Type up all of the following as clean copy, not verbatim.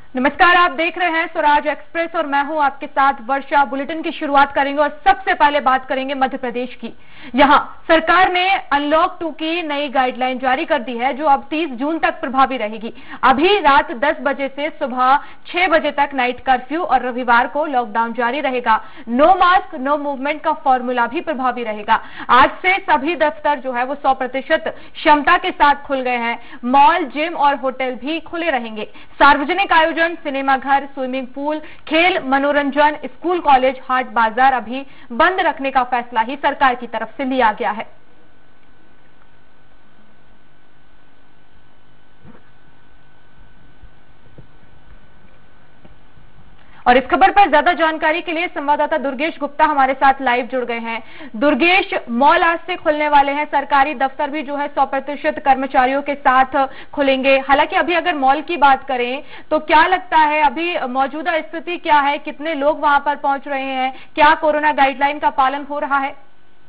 नमस्कार, आप देख रहे हैं स्वराज एक्सप्रेस और मैं हूं आपके साथ वर्षा। बुलेटिन की शुरुआत करेंगे और सबसे पहले बात करेंगे मध्य प्रदेश की। यहां सरकार ने अनलॉक 2 की नई गाइडलाइन जारी कर दी है, जो अब 30 जून तक प्रभावी रहेगी। अभी रात 10 बजे से सुबह 6 बजे तक नाइट कर्फ्यू और रविवार को लॉकडाउन जारी रहेगा। नो मास्क नो मूवमेंट का फॉर्मूला भी प्रभावी रहेगा। आज से सभी दफ्तर जो है वो 100% क्षमता के साथ खुल गए हैं। मॉल, जिम और होटल भी खुले रहेंगे। सार्वजनिक आयोजन, सिनेमा घर, स्विमिंग पूल, खेल, मनोरंजन, स्कूल, कॉलेज, हाट बाजार अभी बंद रखने का फैसला ही सरकार की तरफ से लिया गया है। और इस खबर पर ज्यादा जानकारी के लिए संवाददाता दुर्गेश गुप्ता हमारे साथ लाइव जुड़ गए हैं। दुर्गेश, मॉल आज से खुलने वाले हैं, सरकारी दफ्तर भी जो है 100% कर्मचारियों के साथ खुलेंगे। हालांकि अभी अगर मॉल की बात करें तो क्या लगता है अभी मौजूदा स्थिति क्या है, कितने लोग वहां पर पहुंच रहे हैं, क्या कोरोना गाइडलाइन का पालन हो रहा है?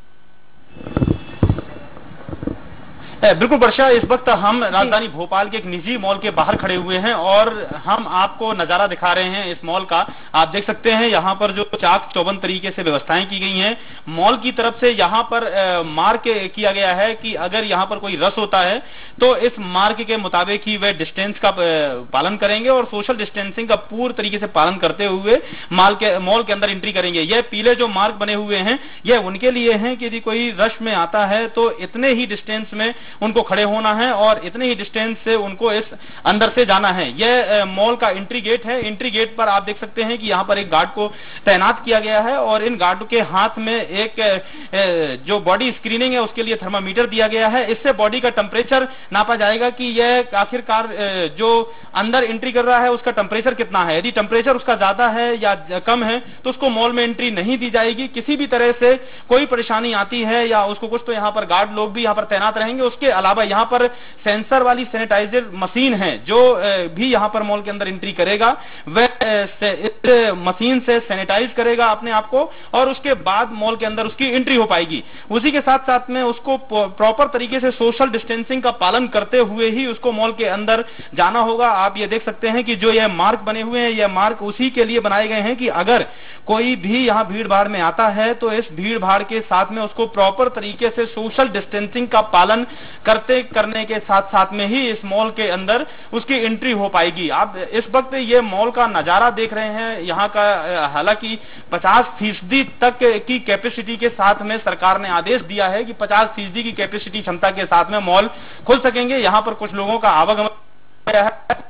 बिल्कुल वर्षा, इस वक्त हम राजधानी भोपाल के एक निजी मॉल के बाहर खड़े हुए हैं और हम आपको नजारा दिखा रहे हैं इस मॉल का। आप देख सकते हैं यहाँ पर जो चाक चौबंद तरीके से व्यवस्थाएं की गई हैं। मॉल की तरफ से यहाँ पर मार्क किया गया है कि अगर यहाँ पर कोई रश होता है तो इस मार्क के मुताबिक ही वे डिस्टेंस का पालन करेंगे और सोशल डिस्टेंसिंग का पूर्ण तरीके से पालन करते हुए मॉल के अंदर एंट्री करेंगे। यह पीले जो मार्क बने हुए हैं यह उनके लिए हैं कि यदि कोई रश में आता है तो इतने ही डिस्टेंस में उनको खड़े होना है और इतने ही डिस्टेंस से उनको इस अंदर से जाना है। यह मॉल का एंट्री गेट है। एंट्री गेट पर आप देख सकते हैं कि यहाँ पर एक गार्ड को तैनात किया गया है और इन गार्ड के हाथ में एक जो बॉडी स्क्रीनिंग है उसके लिए थर्मामीटर दिया गया है। इससे बॉडी का टेम्परेचर नापा जाएगा कि यह आखिरकार जो अंदर एंट्री कर रहा है उसका टेम्परेचर कितना है। यदि टेम्परेचर उसका ज्यादा है या कम है तो उसको मॉल में एंट्री नहीं दी जाएगी। किसी भी तरह से कोई परेशानी आती है या उसको कुछ, तो यहाँ पर गार्ड लोग भी यहाँ पर तैनात रहेंगे। उसके अलावा यहाँ पर सेंसर वाली सैनिटाइजर मशीन है जो भी यहाँ पर मॉल के अंदर एंट्री करेगा वह इस मशीन से सैनिटाइज करेगा अपने आप को और उसके बाद मॉल के अंदर उसकी एंट्री हो पाएगी। उसी के साथ साथ में उसको प्रॉपर तरीके से सोशल डिस्टेंसिंग का पालन करते हुए ही उसको मॉल के अंदर जाना होगा। आप ये देख सकते हैं कि जो यह मार्क बने हुए हैं यह मार्क उसी के लिए बनाए गए हैं कि अगर कोई भी यहाँ भीड़ भाड़ में आता है तो इस भीड़ भाड़ के साथ में उसको प्रॉपर तरीके से सोशल डिस्टेंसिंग का पालन करने के साथ साथ में ही इस मॉल के अंदर उसकी एंट्री हो पाएगी। आप इस वक्त ये मॉल का नजारा देख रहे हैं। यहाँ का हालांकि 50% तक की कैपेसिटी के साथ में सरकार ने आदेश दिया है कि 50% की कैपेसिटी क्षमता के साथ में मॉल खुल सकेंगे। यहाँ पर कुछ लोगों का आवागमन है,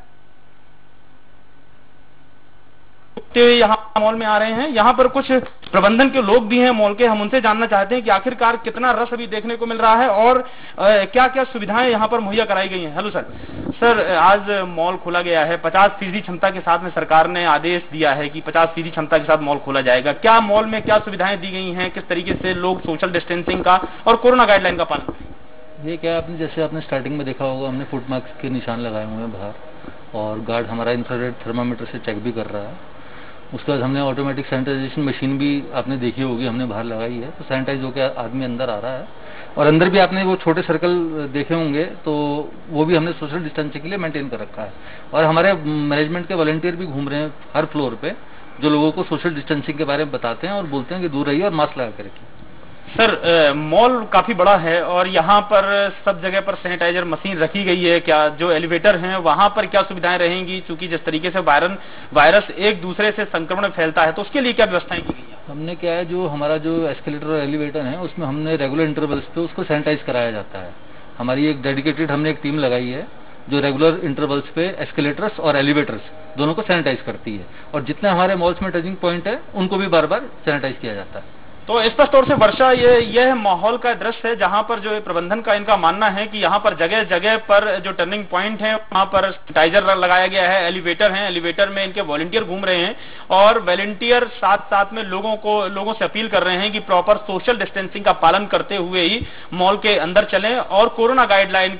यहाँ मॉल में आ रहे हैं। यहाँ पर कुछ प्रबंधन के लोग भी हैं मॉल के। हम उनसे जानना चाहते हैं कि आखिरकार कितना रश अभी देखने को मिल रहा है और क्या क्या सुविधाएं यहाँ पर मुहैया कराई गई हैं। हेलो सर, आज मॉल खोला गया है, 50% क्षमता के साथ में सरकार ने आदेश दिया है कि 50% क्षमता के साथ मॉल खोला जाएगा। क्या मॉल में क्या सुविधाएं दी गई हैं, किस तरीके से लोग सोशल डिस्टेंसिंग का और कोरोना गाइडलाइन का पालन करेंगे? ये क्या आपने जैसे आपने स्टार्टिंग में देखा होगा, हमने फुट मार्क्स के निशान लगाए हुए हैं बाहर और गार्ड हमारा इंफ्रारेड थर्मामीटर से चेक भी कर रहा है। उसके बाद हमने ऑटोमेटिक सैनिटाइजेशन मशीन भी आपने देखी होगी, हमने बाहर लगाई है, तो सैनिटाइज होकर आदमी अंदर आ रहा है। और अंदर भी आपने वो छोटे सर्कल देखे होंगे तो वो भी हमने सोशल डिस्टेंसिंग के लिए मेंटेन कर रखा है। और हमारे मैनेजमेंट के वॉलंटियर भी घूम रहे हैं हर फ्लोर पे, जो लोगों को सोशल डिस्टेंसिंग के बारे में बताते हैं और बोलते हैं कि दूर रहिए और मास्क लगा के रखिए। सर, मॉल काफी बड़ा है और यहाँ पर सब जगह पर सैनिटाइजर मशीन रखी गई है। क्या जो एलिवेटर हैं वहां पर क्या सुविधाएं रहेंगी, क्योंकि जिस तरीके से वायरस एक दूसरे से संक्रमण फैलता है तो उसके लिए क्या व्यवस्थाएं की गई है? हमने क्या है, जो हमारा जो एस्केलेटर और एलिवेटर है उसमें हमने रेगुलर इंटरवल्स पे उसको सैनिटाइज कराया जाता है। हमारी एक डेडिकेटेड हमने एक टीम लगाई है जो रेगुलर इंटरवल्स पे एस्केलेटर्स और एलिवेटर्स दोनों को सैनिटाइज करती है और जितने हमारे मॉल्स में टचिंग पॉइंट है उनको भी बार बार सैनिटाइज किया जाता है। तो स्पष्ट तौर से वर्षा, यह माहौल का दृश्य है जहां पर जो प्रबंधन का इनका मानना है कि यहाँ पर जगह जगह पर जो टर्निंग पॉइंट है वहां पर सैनिटाइजर लगाया गया है, एलिवेटर है, एलिवेटर में इनके वॉलंटियर घूम रहे हैं और वॉलंटियर साथ साथ में लोगों से अपील कर रहे हैं कि प्रॉपर सोशल डिस्टेंसिंग का पालन करते हुए ही मॉल के अंदर चलें और कोरोना गाइडलाइन का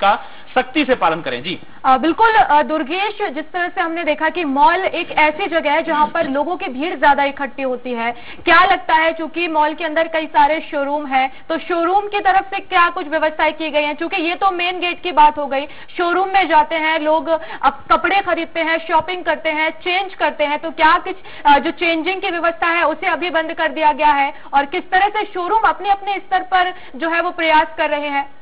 सख्ती से पालन करें। जी बिल्कुल दुर्गेश, जिस तरह से हमने देखा कि मॉल एक ऐसी जगह है जहां पर लोगों की भीड़ ज्यादा इकट्ठी होती है, क्या लगता है, चूंकि मॉल के अंदर कई सारे शोरूम है, तो शोरूम की तरफ से क्या कुछ व्यवस्थाएं की गई हैं? क्योंकि ये तो मेन गेट की बात हो गई, शोरूम में जाते हैं लोग, अब कपड़े खरीदते हैं, शॉपिंग करते हैं, चेंज करते हैं, तो क्या कुछ जो चेंजिंग की व्यवस्था है उसे अभी बंद कर दिया गया है, और किस तरह से शोरूम अपने अपने स्तर पर जो है वो प्रयास कर रहे हैं?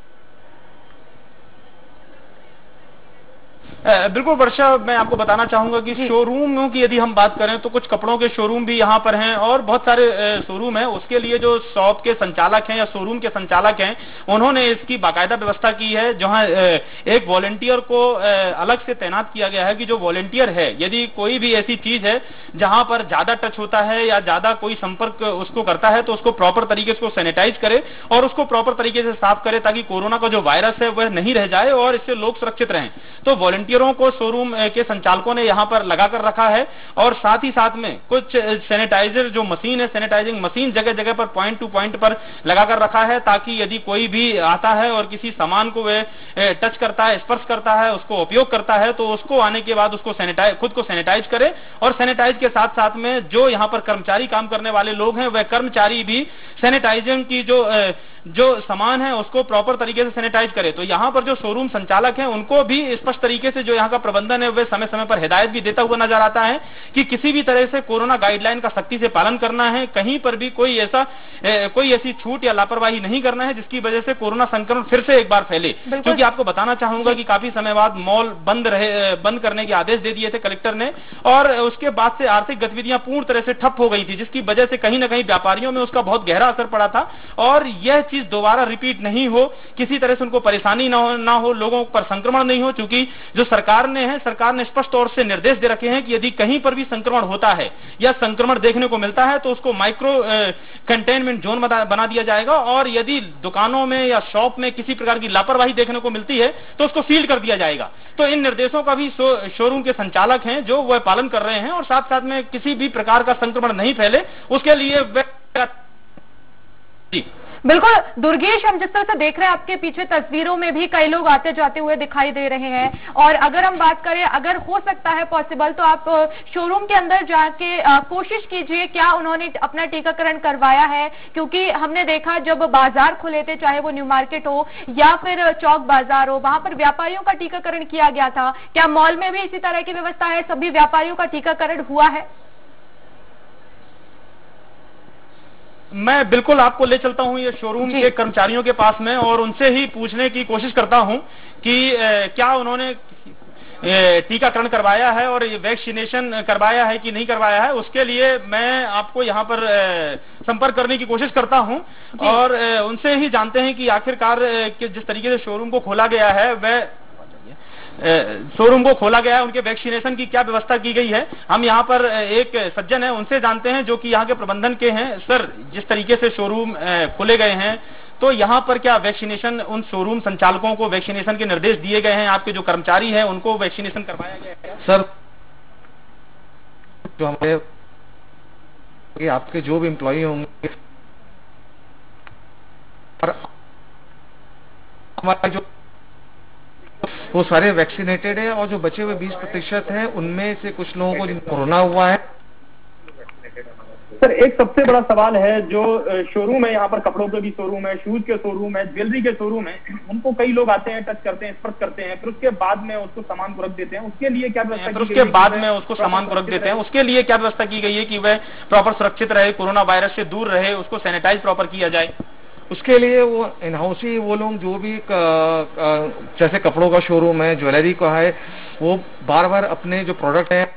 बिल्कुल वर्षा, मैं आपको बताना चाहूंगा कि शोरूमों की यदि हम बात करें तो कुछ कपड़ों के शोरूम भी यहाँ पर हैं और बहुत सारे शोरूम हैं। उसके लिए जो शॉप के संचालक हैं या शोरूम के संचालक हैं, उन्होंने इसकी बाकायदा व्यवस्था की है, जहां एक वॉलंटियर को अलग से तैनात किया गया है कि जो वॉलंटियर है, यदि कोई भी ऐसी चीज है जहां पर ज्यादा टच होता है या ज्यादा कोई संपर्क उसको करता है, तो उसको प्रॉपर तरीके से सैनिटाइज करे और उसको प्रॉपर तरीके से साफ करे, ताकि कोरोना का जो वायरस है वह नहीं रह जाए और इससे लोग सुरक्षित रहें। तो वॉलंटियरों को शोरूम के संचालकों ने यहां पर लगाकर रखा है और साथ ही साथ में कुछ सैनिटाइजर जो मशीन है, सैनिटाइजिंग मशीन जगह जगह पर पॉइंट टू पॉइंट पर लगाकर रखा है, ताकि यदि कोई भी आता है और किसी सामान को वह टच करता है, स्पर्श करता है, उसको उपयोग करता है, तो उसको आने के बाद उसको खुद को सैनिटाइज करे। और सैनिटाइज के साथ साथ में जो यहां पर कर्मचारी काम करने वाले लोग हैं, वह कर्मचारी भी सैनिटाइजिंग की जो सामान है उसको प्रॉपर तरीके से सैनिटाइज करे। तो यहां पर जो शोरूम संचालक हैं, उनको भी स्पष्ट तरीके से जो यहां का प्रबंधन है वह समय समय पर हिदायत भी देता हुआ नजर आता है कि किसी भी तरह से कोरोना गाइडलाइन का सख्ती से पालन करना है, कहीं पर भी कोई ऐसी छूट या लापरवाही नहीं करना है जिसकी वजह से कोरोना संक्रमण फिर से एक बार फैले। क्योंकि आपको बताना चाहूंगा कि काफी समय बाद मॉल बंद करने के आदेश दे दिए थे कलेक्टर ने, और उसके बाद से आर्थिक गतिविधियां पूर्ण तरह से ठप हो गई थी, जिसकी वजह से कहीं ना कहीं व्यापारियों में उसका बहुत गहरा असर पड़ा था। और यह चीज दोबारा रिपीट नहीं हो, किसी तरह से उनको परेशानी ना हो, लोगों पर संक्रमण नहीं हो, क्योंकि जो सरकार ने स्पष्ट तौर से निर्देश दे रखे हैं कि यदि कहीं पर भी संक्रमण होता है या संक्रमण देखने को मिलता है तो उसको माइक्रो कंटेनमेंट जोन बना दिया जाएगा, और यदि दुकानों में या शॉप में किसी प्रकार की लापरवाही देखने को मिलती है तो उसको सील कर दिया जाएगा। तो इन निर्देशों का भी शोरूम के संचालक हैं जो वह पालन कर रहे हैं, और साथ साथ में किसी भी प्रकार का संक्रमण नहीं फैले उसके लिए जी बिल्कुल दुर्गेश, हम जिस तरह से देख रहे हैं आपके पीछे तस्वीरों में भी कई लोग आते जाते हुए दिखाई दे रहे हैं, और अगर हम बात करें, अगर हो सकता है पॉसिबल, तो आप शोरूम के अंदर जाके कोशिश कीजिए क्या उन्होंने अपना टीकाकरण करवाया है। क्योंकि हमने देखा जब बाजार खुले थे, चाहे वो न्यू मार्केट हो या फिर चौक बाजार हो, वहां पर व्यापारियों का टीकाकरण किया गया था। क्या मॉल में भी इसी तरह की व्यवस्था है, सभी व्यापारियों का टीकाकरण हुआ है? मैं बिल्कुल आपको ले चलता हूं ये शोरूम के कर्मचारियों के पास में, और उनसे ही पूछने की कोशिश करता हूं कि क्या उन्होंने टीकाकरण करवाया है और वैक्सीनेशन करवाया है कि नहीं करवाया है। उसके लिए मैं आपको यहां पर संपर्क करने की कोशिश करता हूं और उनसे ही जानते हैं कि आखिरकार जिस तरीके से शोरूम को खोला गया है उनके वैक्सीनेशन की क्या व्यवस्था की गई है। हम यहाँ पर एक सज्जन है, उनसे जानते हैं जो कि यहाँ के प्रबंधन के हैं। सर, जिस तरीके से शोरूम खोले गए हैं, तो यहाँ पर क्या वैक्सीनेशन, उन शोरूम संचालकों को वैक्सीनेशन के निर्देश दिए गए हैं, आपके जो कर्मचारी हैं उनको वैक्सीनेशन करवाया गया है? सर, जो हमारे आपके जो भी एम्प्लॉई होंगे और हमारा जो वो सारे वैक्सीनेटेड है, और जो बचे हुए 20% हैं उनमें से कुछ लोगों को कोरोना हुआ है। सर, एक सबसे बड़ा सवाल है, जो शोरूम है, यहाँ पर कपड़ों के भी शोरूम है, शूज के शोरूम है, ज्वेलरी के शोरूम है, उनको कई लोग आते हैं, टच करते हैं, स्पर्श करते हैं, फिर उसके बाद में उसको सामान को रख देते हैं। उसके लिए क्या व्यवस्था की गई है कि वह प्रॉपर सुरक्षित रहे, कोरोना वायरस से दूर रहे, उसको सैनिटाइज प्रॉपर किया जाए? उसके लिए वो इन हाउस ही वो लोग जो भी जैसे कपड़ों का शोरूम है, ज्वेलरी का है, वो बार बार अपने जो प्रोडक्ट है,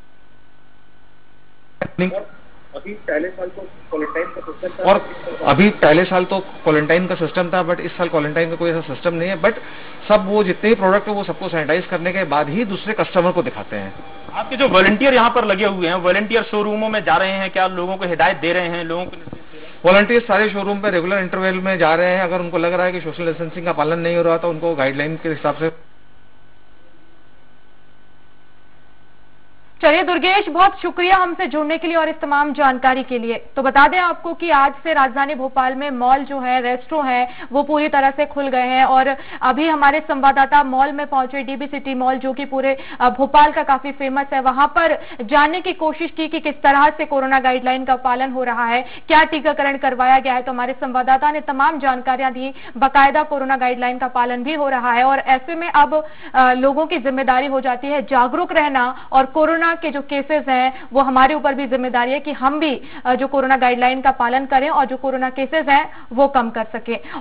अभी पहले साल तो क्वारंटाइन का सिस्टम था, और अभी पहले साल तो क्वारंटाइन का सिस्टम था, बट इस साल क्वारंटाइन का कोई ऐसा सिस्टम नहीं है। बट सब वो जितने भी प्रोडक्ट है वो सबको सैनिटाइज करने के बाद ही दूसरे कस्टमर को दिखाते हैं। आपके जो वॉलंटियर यहाँ पर लगे हुए हैं, वॉलंटियर शोरूमों में जा रहे हैं, क्या लोगों को हिदायत दे रहे हैं? लोगों को वॉलंटियर सारे शोरूम पे रेगुलर इंटरवल में जा रहे हैं। अगर उनको लग रहा है कि सोशल डिस्टेंसिंग का पालन नहीं हो रहा तो उनको गाइडलाइन के हिसाब से चलिए दुर्गेश, बहुत शुक्रिया हमसे जुड़ने के लिए और इस तमाम जानकारी के लिए। तो बता दें आपको कि आज से राजधानी भोपाल में मॉल जो है, रेस्टोरेंट है, वो पूरी तरह से खुल गए हैं और अभी हमारे संवाददाता मॉल में पहुंचे, डीबी सिटी मॉल जो कि पूरे भोपाल का काफी फेमस है, वहां पर जानने की कोशिश की कि किस तरह से कोरोना गाइडलाइन का पालन हो रहा है, क्या टीकाकरण करवाया गया है। तो हमारे संवाददाता ने तमाम जानकारियां दी, बाकायदा कोरोना गाइडलाइन का पालन भी हो रहा है और ऐसे में अब लोगों की जिम्मेदारी हो जाती है जागरूक रहना और कोरोना के जो केसेस हैं वो हमारे ऊपर भी जिम्मेदारी है कि हम भी जो कोरोना गाइडलाइन का पालन करें और जो कोरोना केसेस हैं वो कम कर सकें।